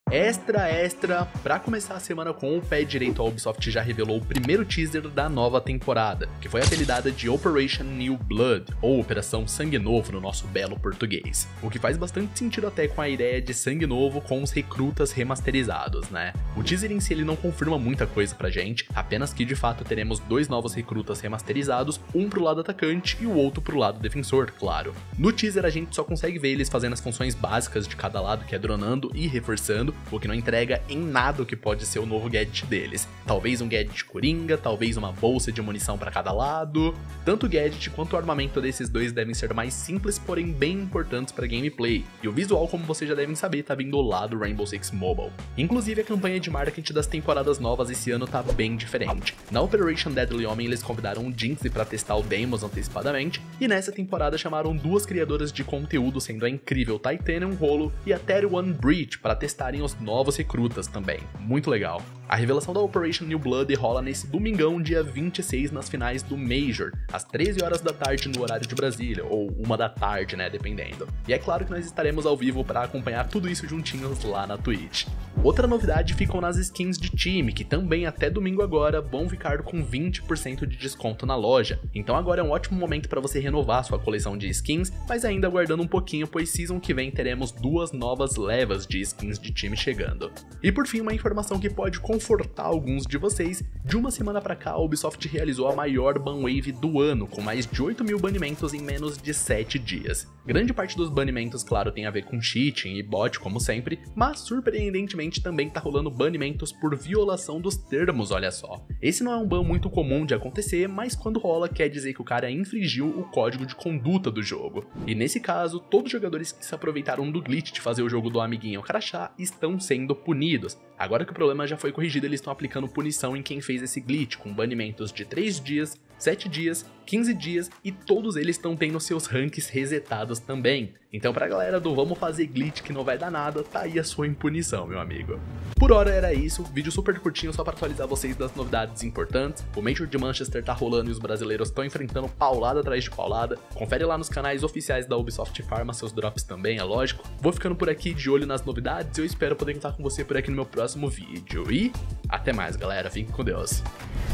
Extra, pra começar a semana com o pé direito, a Ubisoft já revelou o primeiro teaser da nova temporada, que foi apelidada de Operation New Blood, ou Operação Sangue Novo no nosso belo português. O que faz bastante sentido até com a ideia de sangue novo com os recrutas remasterizados, né? O teaser em si ele não confirma muita coisa pra gente, apenas que de fato teremos dois novos recrutas remasterizados, um pro lado atacante e o outro pro lado defensor, claro. No teaser a gente só consegue ver eles fazendo as funções básicas de cada lado, que é dronando e reforçando, o que não entrega em nada o que pode ser o novo gadget deles. Talvez um gadget coringa, talvez uma bolsa de munição para cada lado. Tanto o gadget quanto o armamento desses dois devem ser mais simples, porém bem importantes para gameplay. E o visual, como vocês já devem saber, tá vindo lá do Rainbow Six Mobile. Inclusive a campanha de marketing das temporadas novas esse ano tá bem diferente. Na Operation Deadly Homem eles convidaram o Jinx para testar o Deimos antecipadamente, e nessa temporada chamaram duas criadoras de conteúdo, sendo a incrível Titanium Rolo e a 31 Breach, para testarem os novos recrutas também. Muito legal. A revelação da Operation New Blood rola nesse domingão, dia 26, nas finais do Major, às 13 horas da tarde no horário de Brasília, ou 1 da tarde, né, dependendo. E é claro que nós estaremos ao vivo para acompanhar tudo isso juntinhos lá na Twitch. Outra novidade ficam nas skins de time, que também até domingo agora vão ficar com 20% de desconto na loja. Então agora é um ótimo momento para você renovar sua coleção de skins, mas ainda aguardando um pouquinho, pois season que vem teremos duas novas levas de skins de time chegando. E por fim, uma informação que pode confortar alguns de vocês: de uma semana pra cá a Ubisoft realizou a maior ban wave do ano, com mais de 8.000 banimentos em menos de 7 dias. Grande parte dos banimentos, claro, tem a ver com cheating e bot, como sempre, mas surpreendentemente também tá rolando banimentos por violação dos termos, olha só. Esse não é um ban muito comum de acontecer, mas quando rola quer dizer que o cara infringiu o código de conduta do jogo. E nesse caso, todos os jogadores que se aproveitaram do glitch de fazer o jogo do amiguinho crachá estão sendo punidos. Agora que o problema já foi corrigido, eles estão aplicando punição em quem fez esse glitch, com banimentos de 3 dias, 7 dias, 15 dias, e todos eles estão tendo seus ranks resetados também. Então pra galera do vamos fazer glitch que não vai dar nada, tá aí a sua impunição, meu amigo. Por hora era isso, vídeo super curtinho só pra atualizar vocês das novidades importantes. O Major de Manchester tá rolando e os brasileiros estão enfrentando paulada atrás de paulada. Confere lá nos canais oficiais da Ubisoft Pharma seus drops também, é lógico. Vou ficando por aqui de olho nas novidades e eu espero poder contar com você por aqui no meu próximo vídeo. E até mais, galera, fiquem com Deus.